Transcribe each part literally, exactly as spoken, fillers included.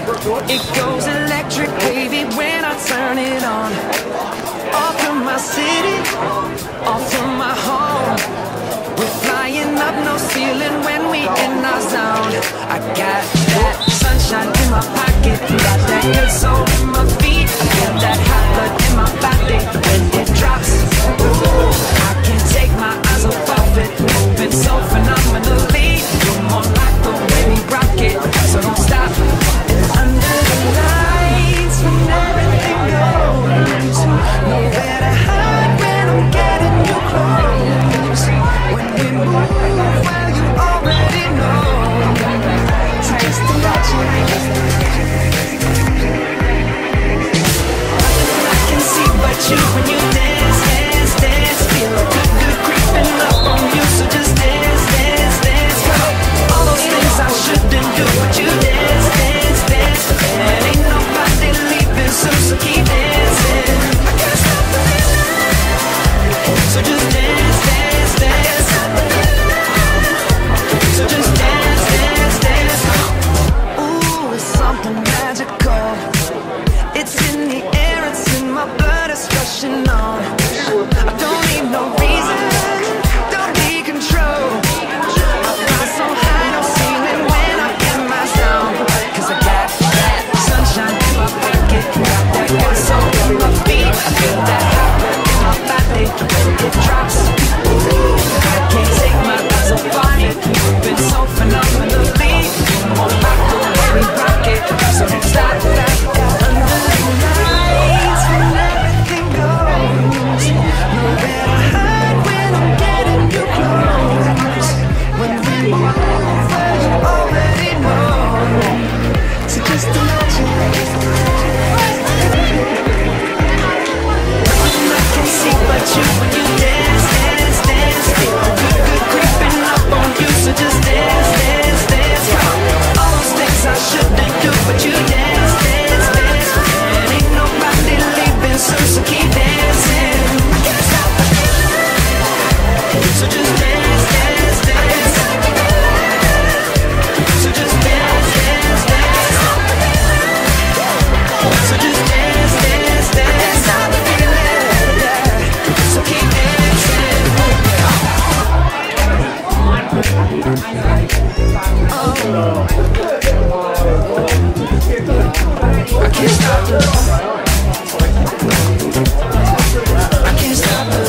It goes electric, baby, when I turn it on. Off from my city, off from my home. We're flying up, no ceiling when we in our zone. I got that sunshine in my pocket, got that good soul in my feet. I feel that hot blood in my body when it drops. Ooh, I can't take my eyes off of it, moving so phenomenally. You're more like the way we rock it, so don't stop. Under the lights, when everything goes, nowhere to hide when I'm getting you close. When we move, well, you already know. So just imagine. Nothing I can see but you when you dance, dance, dance. Feel a good, good creeping up on you, so just dance, dance, dance. Come on, all those things I shouldn't do, but you dance, dance, dance. And ain't nobody leaving soon, so keep dancing. I can't stop the feeling, so just dance, dance, dance. So just dance, dance, dance. Ooh, it's something magical. It's in the air, it's in my blood, it's rushing on. I don't need no reason, don't need control. I fly so high, no ceiling when I'm in my zone. Cause I got that sunshine in my pocket, got that good soul in my feet. I feel that hot blood in my body when it drops. Ooh, I can't take my eyes off on it, moving so phenomenally. More like the way we rock it, so don't stop that. Under the lights, when everything goes, nowhere to hide when I'm getting you close. When we move, well, you already know. So just imagine. Nothing I can see but you when you dance, dance, dance. Feel the good, good creeping up on you, so just dance, dance, dance. Come on, all those things I shouldn't do, but you dance, dance, dance. And ain't nobody leaving soon, so keep dancing. I can't stop the feeling, so just dance, dance, dance. So just dance, dance, dance. So just dance, dance, dance. Stop the feeling, yeah. So keep dancing. Oh. I can't stop the. I can't stop the.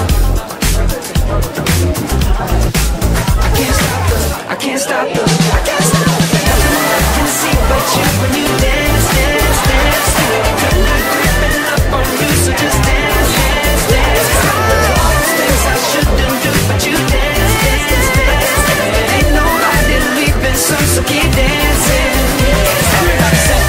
I can't stop the. I can't stop the. I can't stop the. Nothing I can see but you when you dance, dance, dance. Feel the good, good creeping up on you, so just dance, dance, dance. All those things I shouldn't do, but you dance, dance, dance. And ain't nobody leaving soon, so keep dancing. Everybody say.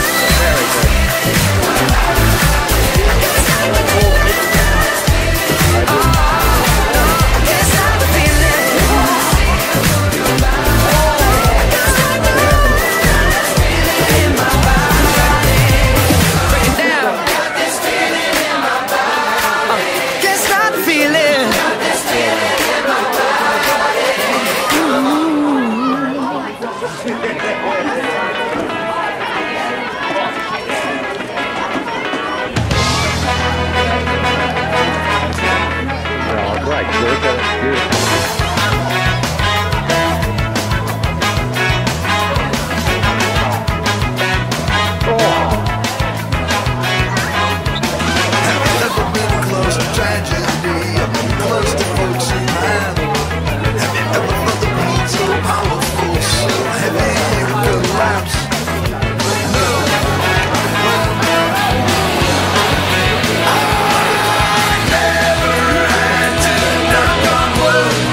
Never had to knock on wood.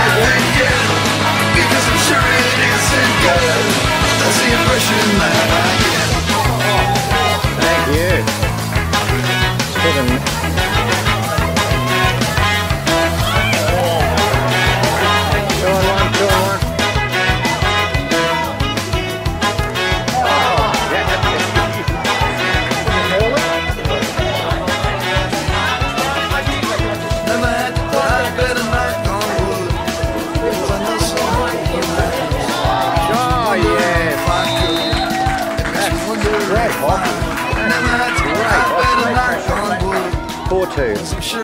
Because I'm sure it isn't good. That's the impression that I get. Thank you. Seven. Two on one, two on one. Never had to cry, better knock on wood. Because I know someone who Oh, yeah. Great hockey. never had to cry, better knock on wood. four two. I'm sure